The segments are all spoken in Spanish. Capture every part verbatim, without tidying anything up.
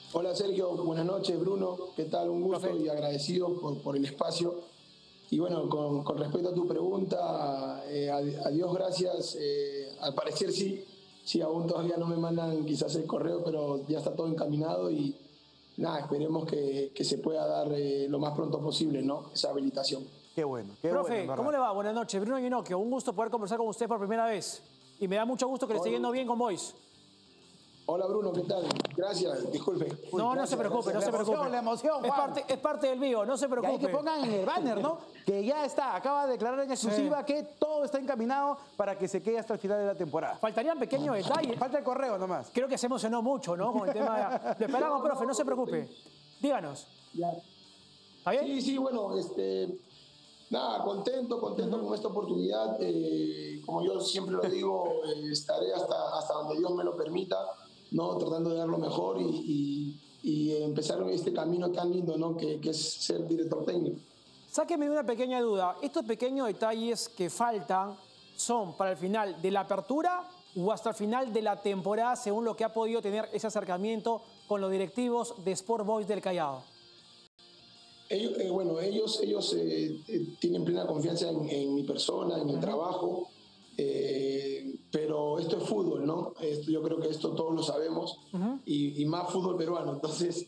Hola Sergio, buenas noches Bruno, ¿qué tal? Un gusto Profe. y agradecido por, por el espacio. Y bueno, con, con respecto a tu pregunta, eh, a, a Dios gracias, eh, al parecer sí, sí, aún todavía no me mandan quizás el correo, pero ya está todo encaminado y nada, esperemos que, que se pueda dar eh, lo más pronto posible, ¿no? Esa habilitación. Qué bueno, qué Profe, bueno, en ¿cómo le verdad. va? Buenas noches. Bruno Ginocchio, un gusto poder conversar con usted por primera vez. Y me da mucho gusto que le esté Hola. yendo bien con Boys. Hola Bruno, ¿qué tal? Gracias, disculpe. Uy, No, no gracias, se preocupe, no gracias. se La emoción, preocupe. la emoción, Es Juan. parte, es parte del mío, no se Y preocupe. hay que pongan en el banner, ¿no? Que ya está, acaba de declarar en exclusiva Sí. que todo está encaminado para que se quede hasta el final de la temporada. Faltarían pequeños detalles. Falta el correo nomás. Creo que se emocionó mucho, ¿no? Con el tema de... Lo esperamos, profe, no se preocupe. Díganos. Ya. ¿Está bien? Sí, sí, bueno, este, nada, contento, contento con esta oportunidad. Eh, como yo siempre lo digo, eh, estaré hasta, hasta donde Dios me lo permita, ¿no? Tratando de dar lo mejor y, y, y empezar este camino tan lindo, ¿no? Que, que es ser director técnico. Sáqueme de una pequeña duda. ¿Estos pequeños detalles que faltan son para el final de la apertura o hasta el final de la temporada, según lo que ha podido tener ese acercamiento con los directivos de Sport Boys del Callao? Ellos, eh, bueno, ellos, ellos eh, eh, tienen plena confianza en, en mi persona, en el trabajo, eh, pero esto es fútbol, ¿no? Esto, yo creo que esto todos lo sabemos, Uh-huh. y, y más fútbol peruano. Entonces,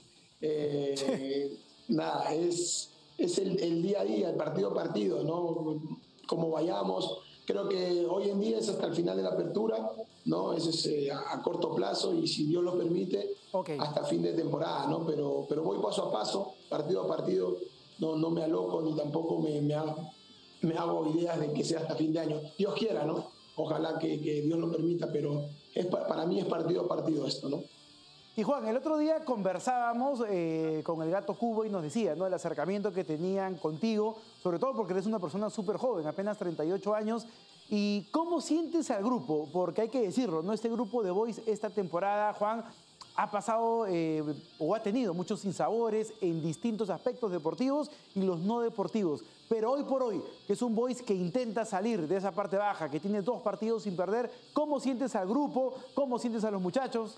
eh, nada, es, es el, el día a día, el partido a partido, ¿no? Como vayamos. Creo que hoy en día es hasta el final de la apertura, ¿no? Eso es eh, a, a corto plazo y si Dios lo permite, Ok. hasta fin de temporada, ¿no? Pero, pero voy paso a paso, partido a partido, no, no me aloco ni tampoco me, me, hago, me hago ideas de que sea hasta fin de año. Dios quiera, ¿no? Ojalá que, que Dios lo permita, pero es, para mí es partido a partido esto, ¿no? Y Juan, el otro día conversábamos eh, con el Gato Cubo y nos decía, ¿no? El acercamiento que tenían contigo, sobre todo porque eres una persona súper joven, apenas treinta y ocho años. ¿Y cómo sientes al grupo? Porque hay que decirlo, ¿no? Este grupo de Boys esta temporada, Juan, ha pasado eh, o ha tenido muchos sinsabores en distintos aspectos deportivos y los no deportivos. Pero hoy por hoy, que es un Boys que intenta salir de esa parte baja, que tiene dos partidos sin perder, ¿cómo sientes al grupo? ¿Cómo sientes a los muchachos?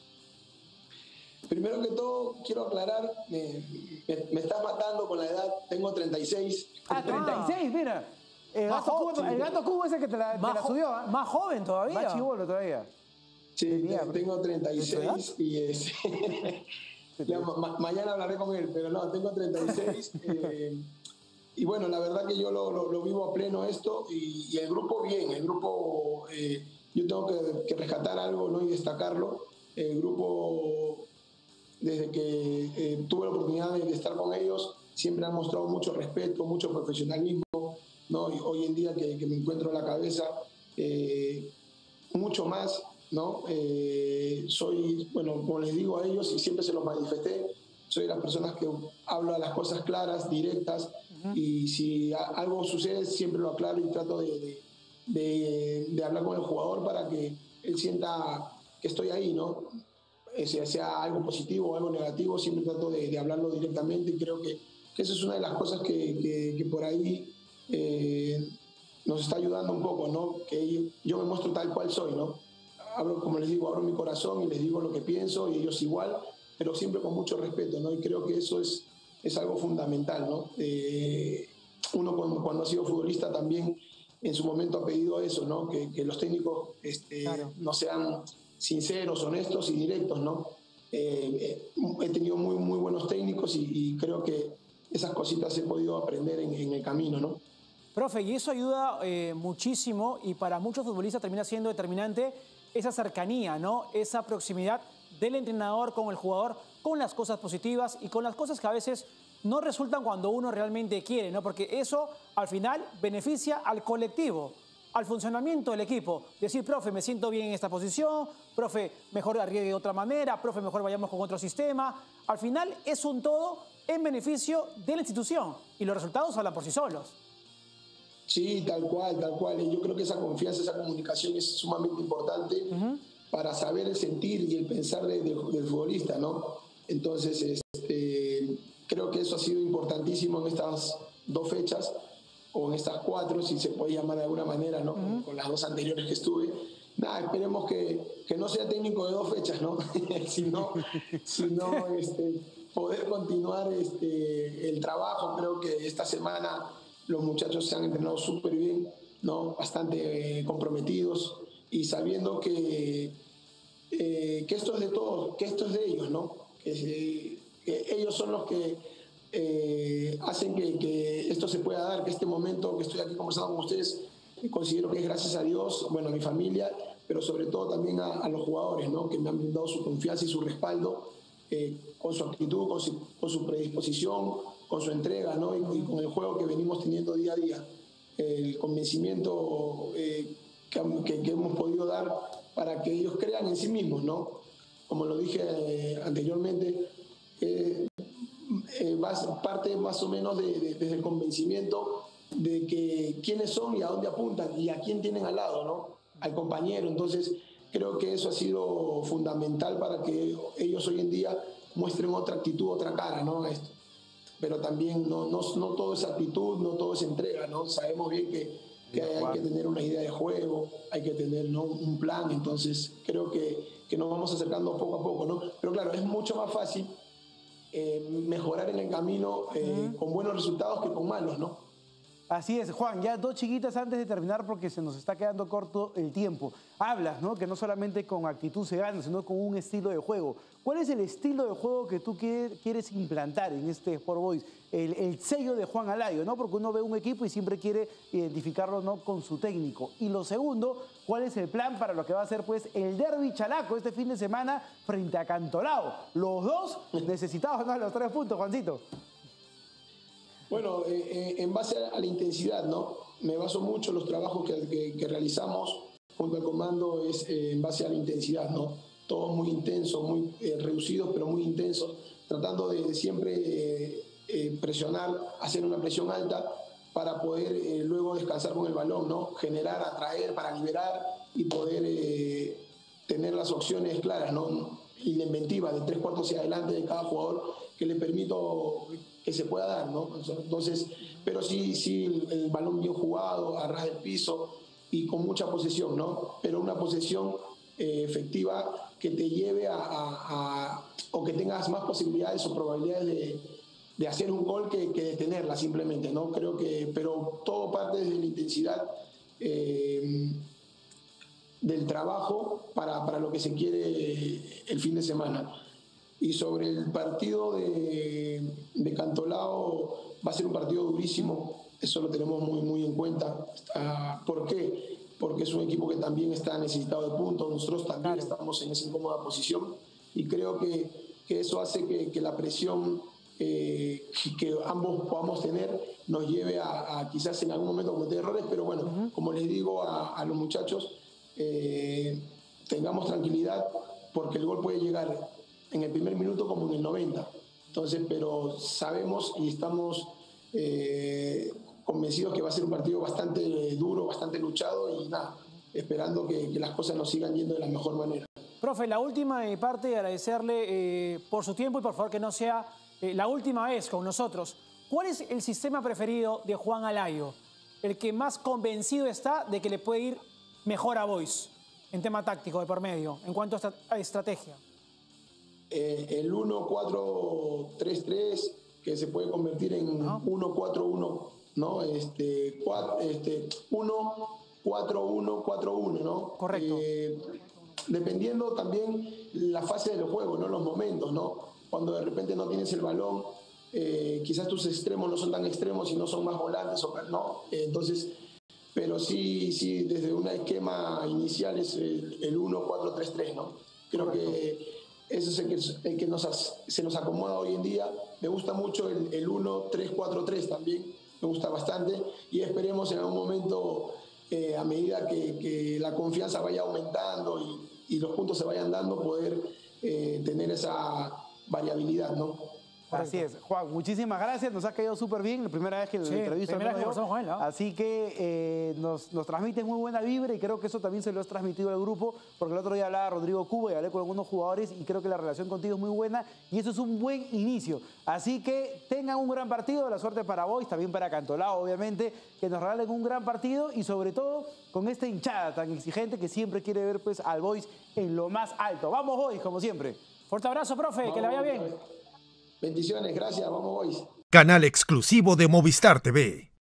Primero que todo, quiero aclarar, me, me, me estás matando con la edad, tengo treinta y seis. Ah, treinta y seis, mira. El Más gato, joven, cubo, sí. el gato cubo es el que te la, te Más, la jo- subió, ¿ah? más joven todavía. Más chibolo todavía. Sí, Tenía, tengo treinta y ¿de tu edad? seis y es, ya, ma- mañana hablaré con él, pero no, tengo treinta y seis. eh, y bueno, la verdad que yo lo, lo, lo vivo a pleno esto y, y el grupo bien, el grupo, eh, yo tengo que, que rescatar algo, ¿no? Y destacarlo. El grupo, desde que eh, tuve la oportunidad de, de estar con ellos, siempre han mostrado mucho respeto, mucho profesionalismo, ¿no? Y hoy en día que, que me encuentro en la cabeza, eh, mucho más, ¿no? Eh, soy, bueno, como les digo a ellos y siempre se los manifesté, soy de las personas que hablo a las cosas claras, directas, uh-huh. Y si a, algo sucede siempre lo aclaro y trato de, de, de, de hablar con el jugador para que él sienta que estoy ahí, ¿no? Sea, sea algo positivo o algo negativo, siempre trato de, de hablarlo directamente y creo que, que esa es una de las cosas que, que, que por ahí eh, nos está ayudando un poco, ¿no? Que yo, yo me muestro tal cual soy, ¿no? Abro, como les digo, abro mi corazón y les digo lo que pienso y ellos igual, pero siempre con mucho respeto, ¿no? Y creo que eso es, es algo fundamental, ¿no? Eh, uno cuando, cuando ha sido futbolista también en su momento ha pedido eso, ¿no? Que, que los técnicos este, claro. no sean sinceros, honestos y directos, ¿no? Eh, he tenido muy, muy buenos técnicos y, y creo que esas cositas he podido aprender en, en el camino, ¿no? Profe, y eso ayuda eh, muchísimo y para muchos futbolistas termina siendo determinante esa cercanía, ¿no? Esa proximidad del entrenador con el jugador, con las cosas positivas y con las cosas que a veces no resultan cuando uno realmente quiere, ¿no? Porque eso al final beneficia al colectivo, al funcionamiento del equipo. Decir, profe, me siento bien en esta posición, profe, mejor arriesgue de otra manera, profe, mejor vayamos con otro sistema. Al final es un todo en beneficio de la institución y los resultados hablan por sí solos. Sí, tal cual, tal cual. Yo creo que esa confianza, esa comunicación es sumamente importante uh-huh. para saber el sentir y el pensar de, de, del futbolista, ¿no? Entonces, este, creo que eso ha sido importantísimo en estas dos fechas o en estas cuatro, si se puede llamar de alguna manera, ¿no? Uh-huh. Con las dos anteriores que estuve. nada, esperemos que, que no sea técnico de dos fechas, ¿no? sino sino este, poder continuar este, el trabajo. Creo que esta semana los muchachos se han entrenado súper bien, ¿no? Bastante eh, comprometidos y sabiendo que, eh, que esto es de todos, que esto es de ellos, ¿no? Que, eh, que ellos son los que eh, hacen que, que esto se pueda dar, que este momento que estoy aquí conversando con ustedes, considero que es gracias a Dios, bueno, a mi familia, pero sobre todo también a, a los jugadores, ¿no? Que me han brindado su confianza y su respaldo, eh, con su actitud, con su, con su predisposición, con su entrega, ¿no? Y, y con el juego que venimos teniendo día a día, el convencimiento eh, que, que, que hemos podido dar para que ellos crean en sí mismos, ¿no? Como lo dije eh, anteriormente, eh, eh, parte más o menos de, de, desde el convencimiento de que quiénes son y a dónde apuntan y a quién tienen al lado, ¿no? Al compañero. Entonces creo que eso ha sido fundamental para que ellos hoy en día muestren otra actitud, otra cara, ¿no? A esto. Pero también no, no, no todo es actitud, no todo es entrega, ¿no? Sabemos bien que, que hay, hay que tener una idea de juego, hay que tener, ¿no? Un plan. Entonces creo que, que nos vamos acercando poco a poco, ¿no? Pero claro, es mucho más fácil eh, mejorar en el camino eh, uh-huh. con buenos resultados que con malos, ¿no? Así es, Juan, ya dos chiquitas antes de terminar porque se nos está quedando corto el tiempo. Hablas, ¿no? Que no solamente con actitud se gana, sino con un estilo de juego. ¿Cuál es el estilo de juego que tú quieres implantar en este Sport Boys? El, el sello de Juan Alayo, ¿no? Porque uno ve un equipo y siempre quiere identificarlo, ¿no? Con su técnico. Y lo segundo, ¿cuál es el plan para lo que va a ser, pues, el derbi chalaco este fin de semana frente a Cantolao? Los dos necesitados, ¿no? Los tres puntos, Juancito. Bueno, eh, en base a la intensidad, ¿no? Me baso mucho en los trabajos que, que, que realizamos junto al comando, es eh, en base a la intensidad, ¿no? Todos muy intensos, muy eh, reducidos, pero muy intensos, tratando de, de siempre eh, eh, presionar, hacer una presión alta para poder eh, luego descansar con el balón, ¿no? Generar, atraer, para liberar y poder eh, tener las opciones claras, ¿no? Y la inventiva de tres cuartos hacia adelante de cada jugador que le permito que se pueda dar, ¿no? Entonces, pero sí, sí, el, el balón bien jugado, a ras del piso y con mucha posesión, ¿no? Pero una posesión eh, efectiva que te lleve a, a, a, o que tengas más posibilidades o probabilidades de, de hacer un gol que, que de tenerla simplemente, ¿no? Creo que, pero todo parte desde la intensidad eh, del trabajo para, para lo que se quiere el fin de semana. Y sobre el partido de, de Cantolao, va a ser un partido durísimo, eso lo tenemos muy, muy en cuenta. ¿Por qué? Porque es un equipo que también está necesitado de puntos, nosotros también claro. estamos en esa incómoda posición y creo que, que eso hace que, que la presión eh, que ambos podamos tener nos lleve a, a quizás en algún momento cometer errores, pero bueno, uh-huh. como les digo a, a los muchachos, eh, tengamos tranquilidad porque el gol puede llegar en el primer minuto como en el noventa. Entonces, pero sabemos y estamos eh, convencidos que va a ser un partido bastante duro, bastante luchado y nada, esperando que, que las cosas nos sigan yendo de la mejor manera. Profe, la última de mi parte, agradecerle eh, por su tiempo y por favor que no sea eh, la última vez con nosotros. ¿Cuál es el sistema preferido de Juan Alayo? El que más convencido está de que le puede ir mejor a Boys en tema táctico de por medio, en cuanto a estrategia. Eh, el uno cuatro tres tres, que se puede convertir en no. uno cuatro uno, ¿no? Este, este, uno cuatro uno cuatro uno, ¿no? Correcto. Eh, dependiendo también la fase del juego, ¿no? Los momentos, ¿no? Cuando de repente no tienes el balón, eh, quizás tus extremos no son tan extremos y no son más volantes, ¿no? Eh, entonces, pero sí, sí, desde un esquema inicial es el, el uno cuatro tres tres, ¿no? Creo Correcto. que ese es el que, el que nos, se nos acomoda hoy en día. Me gusta mucho el, el uno tres cuatro tres también, me gusta bastante y esperemos en algún momento, eh, a medida que, que la confianza vaya aumentando y, y los puntos se vayan dando, poder eh, tener esa variabilidad, ¿no? Así es. Juan, muchísimas gracias. Nos ha caído súper bien. La primera vez que Sí, la entrevista primera vez que yo. conversamos con él, ¿no? Así que eh, nos, nos transmite muy buena vibra y creo que eso también se lo has transmitido al grupo, porque el otro día hablaba Rodrigo Cuba y hablé con algunos jugadores y creo que la relación contigo es muy buena y eso es un buen inicio. Así que tengan un gran partido, la suerte para Boys, también para Cantolao, obviamente, que nos regalen un gran partido y sobre todo con esta hinchada tan exigente que siempre quiere ver pues al Boys en lo más alto. Vamos Boys, como siempre. Fuerte abrazo, profe, vamos, que le vaya bien. Bendiciones, gracias, vamos Boys. Canal exclusivo de Movistar T V.